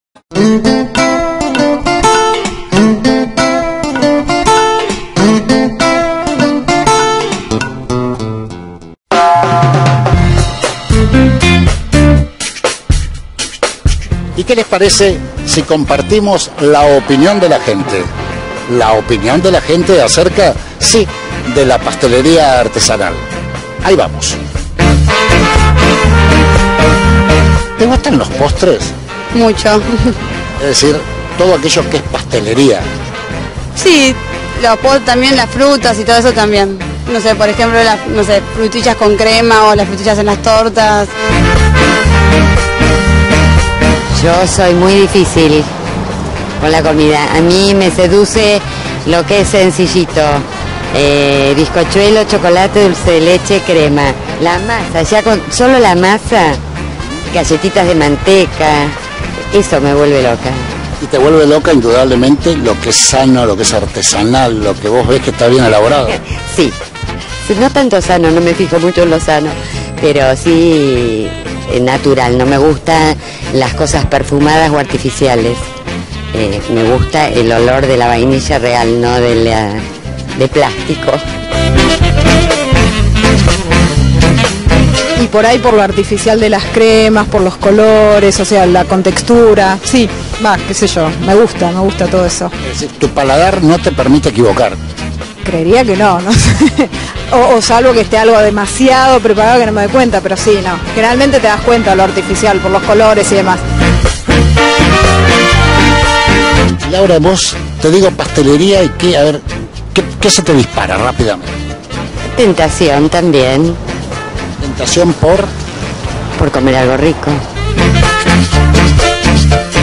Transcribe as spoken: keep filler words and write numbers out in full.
¿Y qué les parece si compartimos la opinión de la gente? La opinión de la gente acerca, sí, de la pastelería artesanal. Ahí vamos. ¿Te gustan los postres? Mucho. Es decir, todo aquello que es pastelería. Sí, los postres también, las frutas y todo eso también. No sé, por ejemplo, las, no sé, frutillas con crema o las frutillas en las tortas. Yo soy muy difícil con la comida. A mí me seduce lo que es sencillito. Eh, bizcochuelo, chocolate, dulce de leche, crema. La masa, ya con solo la masa, galletitas de manteca, eso me vuelve loca. Y te vuelve loca indudablemente lo que es sano, lo que es artesanal, lo que vos ves que está bien elaborado. Sí, no tanto sano, no me fijo mucho en lo sano, pero sí natural. No me gustan las cosas perfumadas o artificiales. Eh, me gusta el olor de la vainilla real, no de, la, de plástico. Y por ahí por lo artificial de las cremas, por los colores, o sea, la contextura, sí, va, qué sé yo, me gusta, me gusta todo eso. Es decir, tu paladar no te permite equivocar. Creería que no, no sé. O, o salvo que esté algo demasiado preparado que no me doy cuenta, pero sí, no. Generalmente te das cuenta de lo artificial, por los colores y demás. Laura, vos te digo pastelería y qué, a ver, ¿qué, qué se te dispara rápidamente? Tentación también. Tentación por... Por comer algo rico.